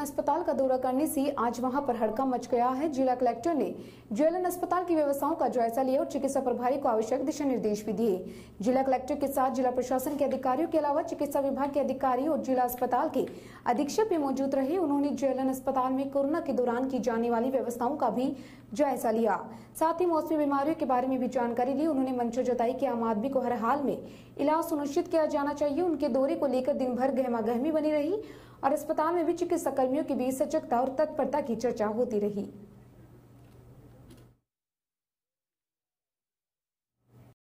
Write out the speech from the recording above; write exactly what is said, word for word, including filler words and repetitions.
अस्पताल का दौरा करने से आज वहां पर हड़कंप मच गया है। जिला कलेक्टर ने जेएलएन अस्पताल की व्यवस्थाओं का जायजा लिया और चिकित्सा प्रभारी को आवश्यक दिशा निर्देश भी दिए। जिला कलेक्टर के साथ जिला प्रशासन के अधिकारियों के अलावा चिकित्सा विभाग के अधिकारी और जिला अस्पताल के अधीक्षक भी मौजूद रहे। उन्होंने जेएलएन अस्पताल में कोरोना के दौरान की जाने वाली व्यवस्थाओं का भी जायजा लिया, साथ ही मौसमी बीमारियों के बारे में भी जानकारी ली। उन्होंने मंशा जताई कि आम आदमी को हर हाल में इलाज सुनिश्चित किया जाना चाहिए। उनके दौरे को लेकर दिन भर गहमागहमी बनी रही और अस्पताल में भी चिकित्सा कर्मियों के बीच सजगता और तत्परता की चर्चा होती रही।